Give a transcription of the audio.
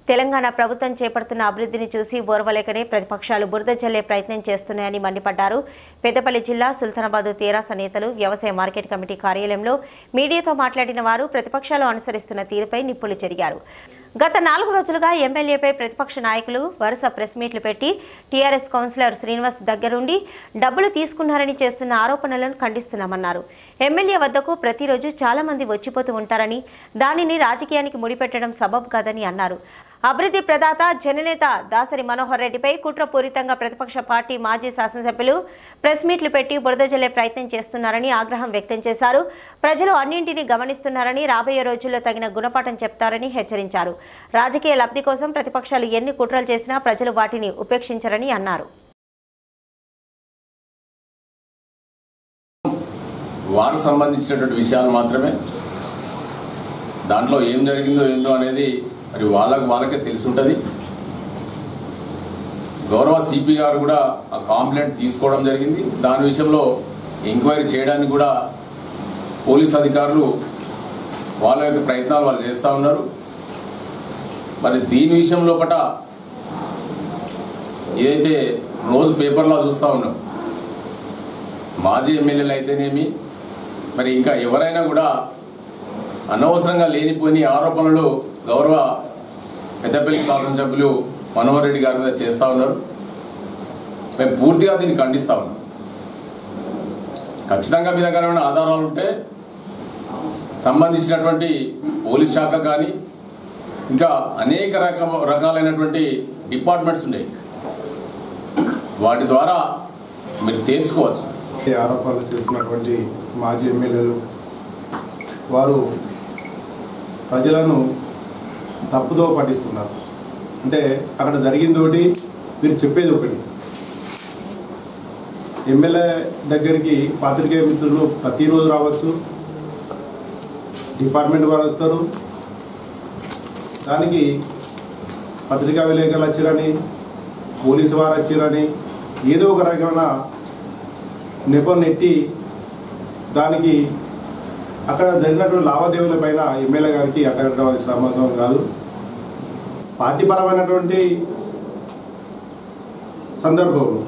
తెలంగాణ ప్రభుత్వం చేపడుతున్న అభివృద్ధిని చూసి ఓర్వలేకనే ప్రతిపక్షాలు బురద జల్లే ప్రయత్నం చేస్తున్నాయని మండిపడ్డారు. పెద్దపల్లి జిల్లా సుల్తానాబాద్ తెరాస నేతలు వ్యవసాయ మార్కెట్ కమిటీ కార్యాలయంలో మీడియాతో మాట్లాడిన వారు ప్రతిపక్షాలు అనుసరిస్తున్న తీరుపై నిప్పులు చెరిగారు. గత 4 రోజులుగా ఎమ్మెల్యేపై ప్రతిపక్ష నాయకులు వరుస ప్రెస్ మీట్లు పెట్టి టీఆర్ఎస్ కౌన్సిలర్ శ్రీనివాస్ దగ్గరుండి డబ్బులు తీసుకున్నారని చేస్తున్న ఆరోపణలను ఖండిస్తున్నామన్నారు. ఎమ్మెల్యే వద్దకు ప్రతిరోజు చాలా మంది వచ్చిపోతూ ఉంటారని దానిని రాజకీయానికి ముడిపెట్టడం సబబు కాదని అన్నారు. అభివృద్ధి ప్రదాత జననేత దాసరి మనోహర్ రెడ్డిపై కుట్రపూరితంగా ప్రతిపక్ష పార్టీ మాజీ శాసనసభ్యులు ప్రెస్ మీట్లు పెట్టి బురద జల్లే ప్రయత్నం చేస్తున్నారని ఆగ్రహం వ్యక్తం చేశారు. ప్రజలు అన్నింటినీ గమనిస్తున్నారని రాబోయే రోజుల్లో తగిన గుణపాఠం చెప్తారని హెచ్చరించారు. రాజకీయ లబ్ధి కోసం ప్రతిపక్షాలు ఎన్ని కుట్రలు చేసినా ప్రజలు వాటిని ఉపేక్షించరని అన్నారు. వారికి సంబంధించినటువంటి విషయాలు మాత్రమే, దాంట్లో ఏం జరిగిందో ఏందో అనేది మరి వాళ్ళకే తెలిసి ఉంటుంది. గౌరవ సిపి గారు కూడా ఆ కంప్లైంట్ తీసుకోవడం జరిగింది. దాని విషయంలో ఎంక్వైరీ చేయడానికి కూడా పోలీస్ అధికారులు వాళ్ళ యొక్క ప్రయత్నాలు వాళ్ళు చేస్తూ ఉన్నారు. మరి దీని విషయంలో పట ఏదైతే రోజు పేపర్లో చూస్తూ ఉన్నాం, మాజీ ఎమ్మెల్యేలు అయితేనేమి మరి ఇంకా ఎవరైనా కూడా అనవసరంగా లేనిపోని ఆరోపణలు గౌరవ పెద్దపల్లి శాసనసభ్యులు మనోహర్ రెడ్డి గారి మీద చేస్తూ ఉన్నారు. మేము పూర్తిగా దీన్ని ఖండిస్తూ ఉన్నాం. ఖచ్చితంగా మీ దగ్గర ఏమైనా ఆధారాలు ఉంటే సంబంధించినటువంటి పోలీస్ శాఖ కానీ ఇంకా అనేక రకాలైనటువంటి డిపార్ట్మెంట్స్ ఉన్నాయి, వాటి ద్వారా మీరు తెలుసుకోవచ్చు. ఆరోపణలు చేస్తున్నటువంటి మాజీ ఎమ్మెల్యేలు వారు ప్రజలను తప్పుదో పట్టిస్తున్నారు. అంటే అక్కడ జరిగింది ఒకటి, మీరు చెప్పేది ఒకటి. ఎమ్మెల్యే దగ్గరికి పాత్రికేయ మిత్రులు ప్రతిరోజు రావచ్చు, డిపార్ట్మెంట్ వారు వస్తారు, దానికి పత్రికా విలేకరులు వచ్చారని పోలీసు వారు వచ్చారని ఏదో ఒక రకమైన నెపం నెట్టి దానికి అక్కడ జరిగినటువంటి లావాదేవీల పైన ఎమ్మెల్యే గారికి అట్టగట్టడం సంబంధం కాదు. పార్టీపరమైనటువంటి సందర్భంలో